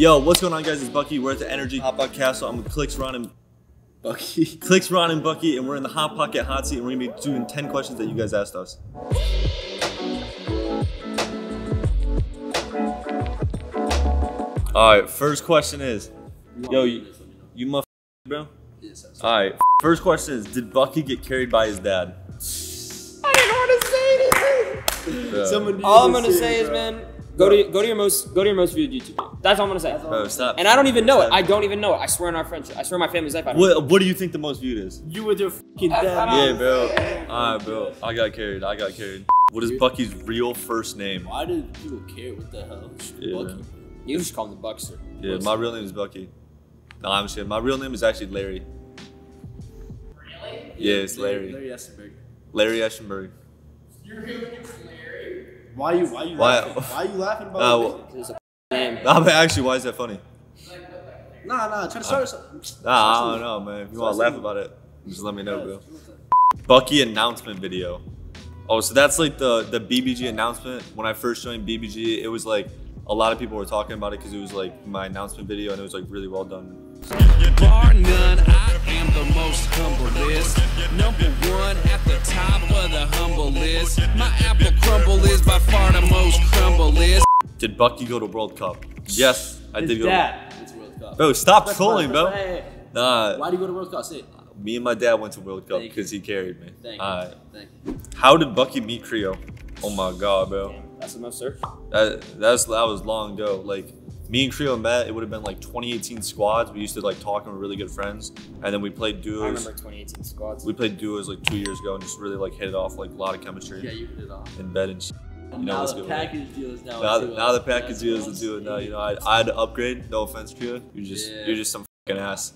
Yo, what's going on, guys? It's Bucky. We're at the Energy Hot Pocket Castle. I'm with Clicks, Ron, and Bucky. Clicks, Ron, and Bucky, and we're in the Hot Pocket Hot Seat, and we're gonna be doing 10 questions that you guys asked us. All right, first question is, yo, you motherfucker, bro? Yes, all right, first question is, did Bucky get carried by his dad? I didn't want to say anything. All I'm gonna say is, man, go to your most viewed YouTube video. That's all I'm gonna say. Bro, stop. And I don't even know it. I don't even know it. I swear on our friendship. I swear on my family's life. What do you think the most viewed is? You with your fucking dad. Yeah, bro. All right, bro. I got carried. What is Bucky's real first name? Why did people care? What the hell? Yeah, Bucky. You just call him the Buckster. Yeah, my real name is Bucky. No, I'm just kidding. My real name is actually Larry. Really? Yeah, it's Larry. Larry Estenberg. Larry Eschenberg. Your real name's Larry? Why you laughing? Why you laughing about It's a name. Nah, but actually, why is that funny? Nah, try to start something. Nah, I don't know, man. If you want to laugh about it, just let me know, bro. Bucky announcement video. Oh, so that's like the BBG announcement. When I first joined BBG, it was like a lot of people were talking about it because it was like my announcement video and it was like really well done. Bar none, I am the most humblest. #1 at the top of the humble list. My apple crumble is by far the most crumblest. Did Bucky go to World Cup? Yes, I did go. It's World Cup. Bro, stop trolling, bro. Hey. Nah. Why do you go to World Cup? Say it. Me and my dad went to World Cup Thank because he carried me. Thank you. Alright. Thank you. How did Bucky meet Creo? Oh my god, bro. That's the most search. That was long ago. Like me and Creo met. It would have been like 2018 squads. We used to like talk and we're really good friends. And then we played I duos. remember 2018 squads. We played duos like 2 years ago and just really like hit it off, like a lot of chemistry. Yeah, you hit it off. In bed and shit. You know Now what's the good. package deal is Now the package deal is to do it now. You know, I had to upgrade. No offense, Creo. You're just some fucking ass.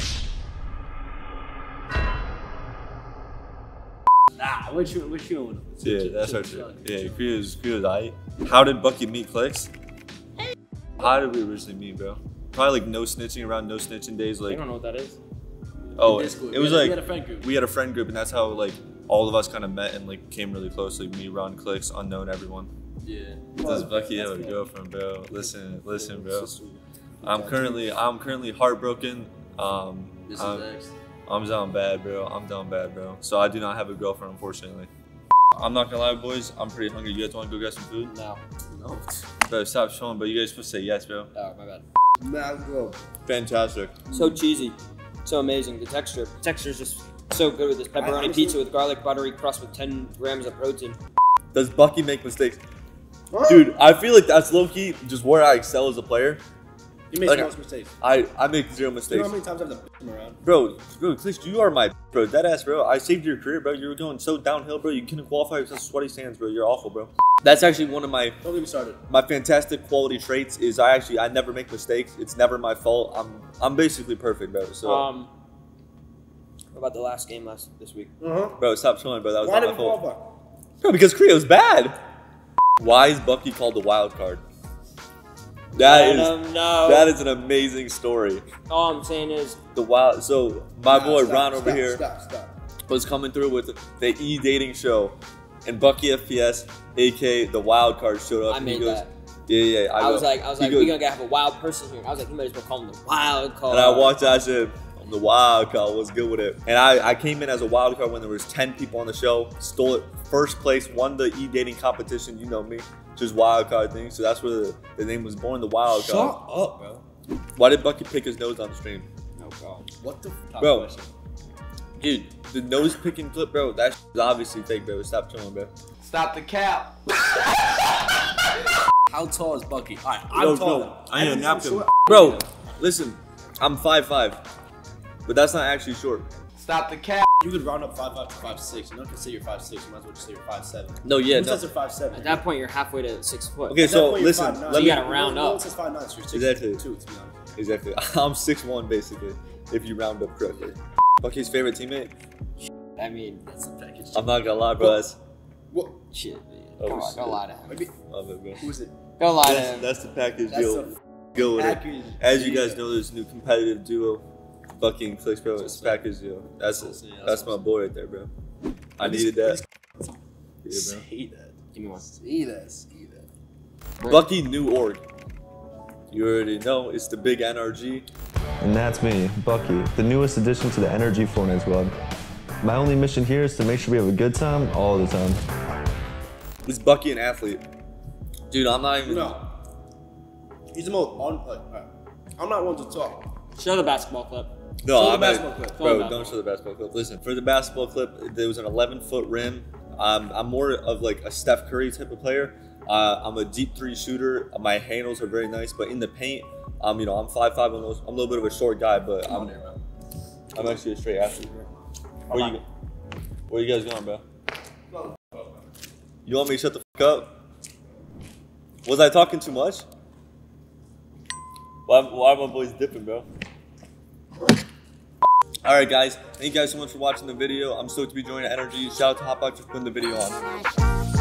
Nah, what you? Yeah, that's our true. Yeah, Creo's aight. How did Bucky meet Clicks? How did we originally meet, bro? Probably like no snitching around no snitching days. I Like, don't know what that is. oh, Discord. it was we like had a friend group. we had a friend group, and that's how like all of us kind of met and like came really close. Like me, Ron, Clicks, Unknown, everyone. Yeah. Does Bucky have a girlfriend, bro? Listen, bro. I'm currently heartbroken. This is next. I'm down bad, bro. So I do not have a girlfriend, unfortunately. I'm not gonna lie, boys. I'm pretty hungry. You guys want to go get some food? No. No. Bro, stop showing. But you guys supposed to say yes, bro. Oh, my bad. Nah, go. Fantastic. So cheesy. So amazing. The texture. The texture is just so good with this pepperoni pizza with garlic buttery crust with 10 grams of protein. Does Bucky make mistakes? Dude, I feel like that's low-key just where I excel as a player. You made Like, most mistakes. I make zero You mistakes. know how many times I've done him around? Bro, Clicks, you are my bro. Deadass, bro. I saved your career, bro. You were going so downhill, bro. You couldn't qualify with such sweaty sands, bro. You're awful, bro. That's actually one of my Don't get me started. fantastic quality traits is I never make mistakes. It's never my fault. I'm basically perfect, bro. So What about the last game this week? bro, stop showing, bro. That was Why not did my we fault. qualify? Bro, because Creo's bad. Why is Bucky called the wild card? That is an amazing story. All I'm saying is So my boy Stop, Ron over stop, here Stop. was coming through with the E-dating show, and Bucky FPS, aka the wild card, showed up. I and made he goes, that. Yeah. I was like, he we're goes, gonna have a wild person here. I was like, you might as well call him the wild card. and I watched that shit. I'm the wild card. What's good with it? And I came in as a wild card when there was 10 people on the show. Stole it first place. Won the E-dating competition. You know me. Just wild card thing. So that's where the name was born. The wild card. Shut up, bro. Why did Bucky pick his nose on the stream? Oh god. What the Bro, dude, the nose picking clip, bro, that is obviously fake, bro. Stop showing, bro. Stop the cap. How tall is Bucky? Alright, I'm Yo, tall. bro, I need a didn't say napkin. short. Bro, listen, I'm 5'5", but that's not actually short. Stop the cap. You could round up 5'5" to 5'6". You don't consider you're 5'6". You might as well just say you're 5'7". No, yeah, Who no. says they're 5'7"? At that point, you're halfway to 6 foot. Okay, At that so point, you're listen, 5'9". let You me. gotta round No up. one says 5'9", so you're 6'2", Exactly. to be honest. Exactly. I'm 6'1", basically, if you round up correctly. Bucky's favorite teammate? I mean, That's a package. I'm not gonna lie, bro. That's, What? shit, man. Oh, Come on, shit. don't lie to him. Maybe. love it, bro. Who is it? Don't lie to him. That's the package That's deal. a Go with it. package. As you guys know, there's a new competitive duo, Bucky and Clicks, bro. It's package deal. That's my boy right there, bro. I needed that. Yeah, bro. Say that. Give me one. Say that. Bucky new org. You already know, it's the big NRG. And that's me, Bucky, the newest addition to the NRG Fortnite squad. My only mission here is to make sure we have a good time all the time. Is Bucky an athlete? Dude, I'm not even... No. He's the most I'm not one to talk. Show the basketball clip. No, Show the I'm basketball clip. Bro, don't show the basketball clip. Listen, for the basketball clip, there was an 11-foot rim. I'm more of like a Steph Curry type of player. I'm a deep three shooter. My handles are very nice, but in the paint, you know, I'm 5'5". I'm a little bit of a short guy, but I'm actually a straight athlete. Where you guys going, bro? You want me to shut the fuck up? Was I talking too much? Why are my boys dipping, bro? Alright guys, thank you guys so much for watching the video. I'm stoked to be joining NRG. Shout out to Hotbox for putting the video on.